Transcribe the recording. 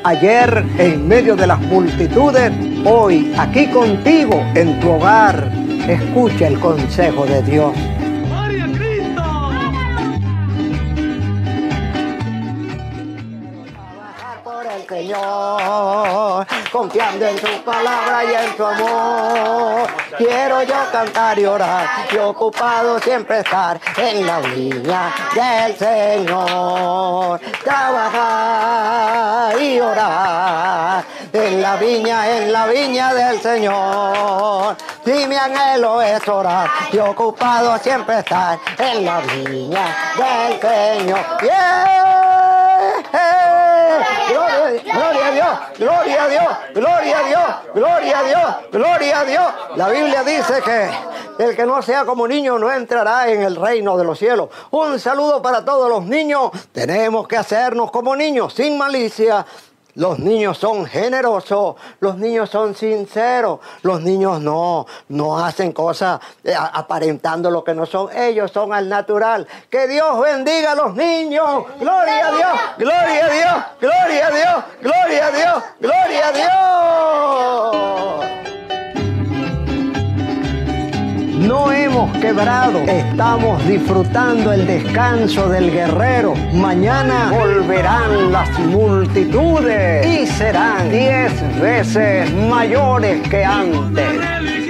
Ayer en medio de las multitudes, hoy aquí contigo en tu hogar. Escucha el consejo de Dios. ¡Gloria a Cristo! Trabajar por el Señor, confiando en su palabra y en su amor. Quiero yo cantar y orar y ocupado siempre estar en la viña del Señor. Trabajar y orar en la viña del Señor. Si mi anhelo es orar y ocupado siempre estar en la viña del Señor. Gloria a Dios, gloria a Dios, gloria a Dios, gloria a Dios, gloria a Dios. La Biblia dice que el que no sea como niño no entrará en el reino de los cielos. Un saludo para todos los niños. Tenemos que hacernos como niños, sin malicia. Los niños son generosos, los niños son sinceros, los niños no hacen cosas aparentando lo que no son, ellos son al natural. Que Dios bendiga a los niños, gloria a Dios, gloria a Dios, gloria a Dios, gloria a Dios, gloria a Dios. No hemos quebrado, estamos disfrutando el descanso del guerrero. Mañana volverán las multitudes y serán 10 veces mayores que antes.